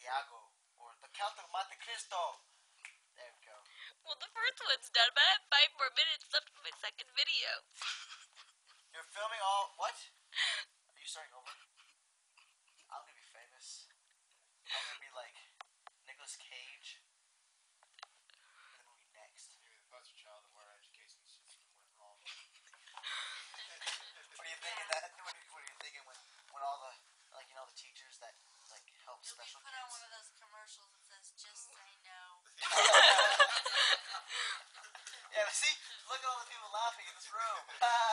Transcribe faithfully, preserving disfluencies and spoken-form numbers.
Santiago or the Count of Monte Cristo. There we go. Well, the first one's done, but I have five more minutes left of my second video. You're filming all... What? Are you starting over? I'm gonna be famous. I'm gonna be like Nicolas Cage. In the movie next. Maybe the foster child of where our education system went wrong. What are you thinking that? What are you, what are you thinking when, when all the, like, you know, the teachers that, like, help You'll be special put kids? on one of those commercials that says, just say no. Yeah, but see? Look at all the people laughing in this room.